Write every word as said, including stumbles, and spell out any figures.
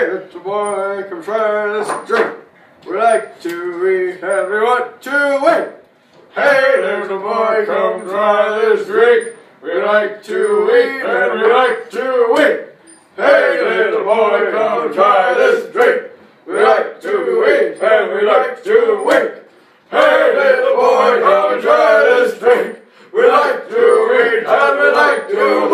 Hey, little boy, come try this drink. We like to eat and we want to win. Hey, little boy, come try this drink. We like to eat and we like to win. Hey, little boy, come try this drink. We like to eat and we like to win. Hey, little boy, come try this drink. We like to eat and we like to